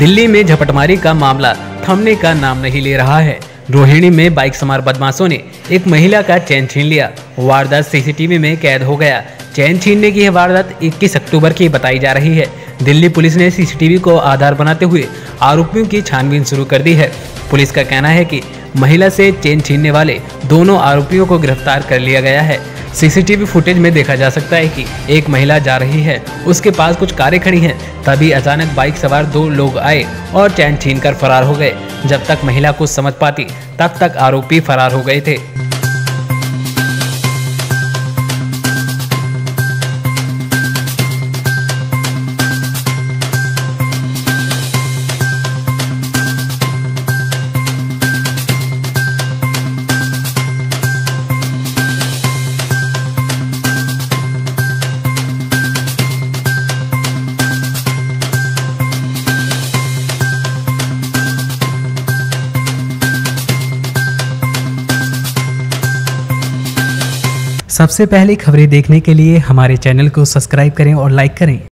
दिल्ली में झपटमारी का मामला थमने का नाम नहीं ले रहा है। रोहिणी में बाइक सवार बदमाशों ने एक महिला का चैन छीन लिया। वारदात सीसीटीवी में कैद हो गया। चैन छीनने की यह वारदात 21 अक्टूबर की बताई जा रही है। दिल्ली पुलिस ने सीसीटीवी को आधार बनाते हुए आरोपियों की छानबीन शुरू कर दी है। पुलिस का कहना है कि महिला से चैन छीनने वाले दोनों आरोपियों को गिरफ्तार कर लिया गया है। सीसीटीवी फुटेज में देखा जा सकता है कि एक महिला जा रही है, उसके पास कुछ कारें खड़ी हैं, तभी अचानक बाइक सवार 2 लोग आए और चैन छीनकर फरार हो गए। जब तक महिला कुछ समझ पाती तब तक आरोपी फरार हो गए थे। सबसे पहले खबरें देखने के लिए हमारे चैनल को सब्सक्राइब करें और लाइक करें।